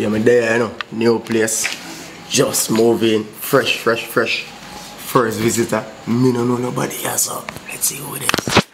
Yeah, I'm there, you know. New place. Just moving. Fresh. First visitor. Me no know nobody else, so let's see who it is.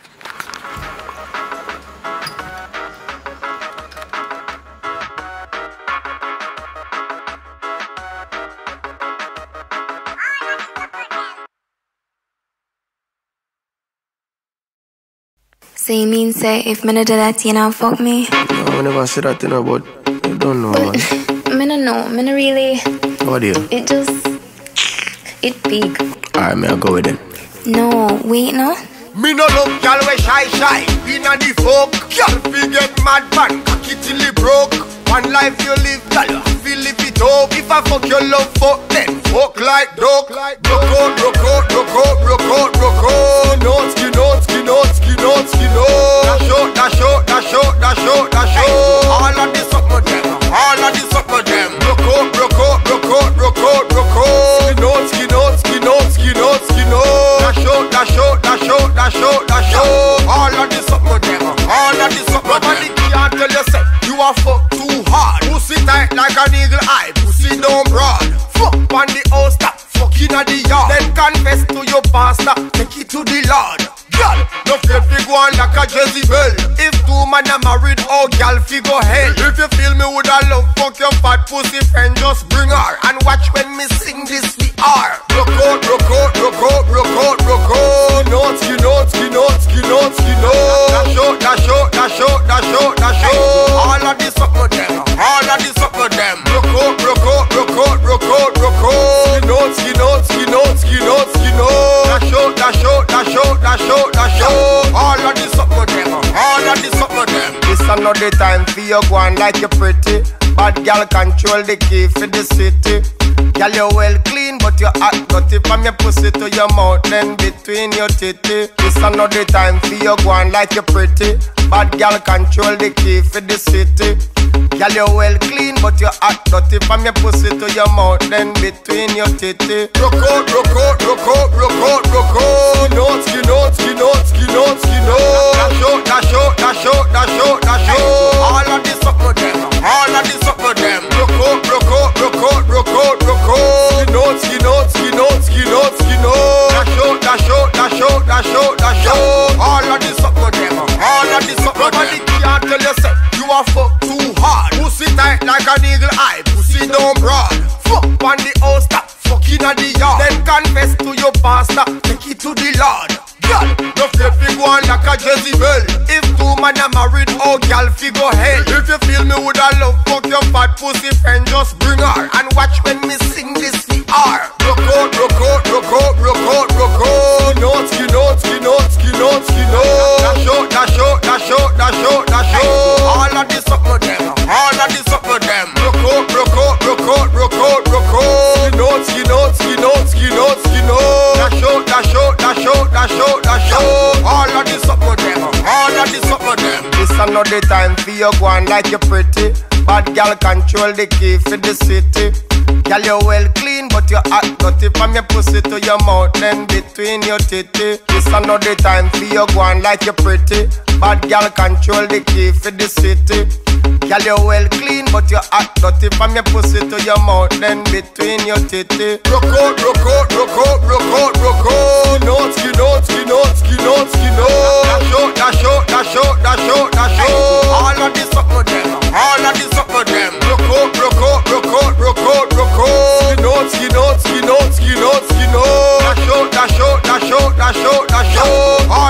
So you mean say if me no do that, you know, fuck me? No, I never said that, you know, but you don't know, man. Me no know, me no really. What do you? It big. Alright, me I'll go with it. No, wait, no. Me no love y'all we shy. Inna the folk, y'all fi get mad man, cocky till it broke. One life you live, y'all you fi live it up. If I fuck your love fuck, then fuck like dog. Broke out. Dash out. All of this up with them. Broke out. Dash out. All of this up with them. Nobody can't tell you say you are fuck too hard. Pussy tight like an eagle eye. Pussy down broad. Fuck on the house, stop fucking at the yard. Then confess to your pastor, take it to the Lord. Girl, no fear fi go on like a Jezebel. If two man are married, oh girl fi go hell. If you feel me with a love, fuck your fat pussy friend, just bring her and watch when me sing this the R. Broke out. Dash out. All of this up with them. Broke out. Skin out. Dash out. All of this up with them. This another time for you go on like you pretty. Bad girl control the key for the city. Girl you well clean but you act dirty. From your pussy to your mouth then between your titty. This another time for you go on like you pretty. Bad girl control the key for the city. Girl you well clean but you act dirty. From your pussy to your mouth then between your titty. Broke out. Dash out. All of this up with them. Dash out. All of this up with them. Nobody can't tell you say you are fuck too hard. Pussy tight like an eagle eye. Pussy down broad. Fuck on the house, stop fucking at the yard. Then confess to your pastor, take it to the Lord. Girl, no fear fi go on like a Jezebel. If two man are married, oh girl fi go hell. If you feel me with a love, fuck your fat pussy friend, just bring her and watch when me sing this the R. Broke out. Dash out. All of this up with them. Broke out. Dash out. All of this up with them. This another time for you go on like you pretty. Bad girl control the key for the city. Girl you well clean but you act dirty. From your pussy to your mouth then between your titty. This another time for you go on like you pretty. Bad girl control the key for the city. Girl you well clean but you act dirty. From your pussy to your mouth then between your titty. Broke out. Dash out. All of this up with them. Skin out. Dash out. All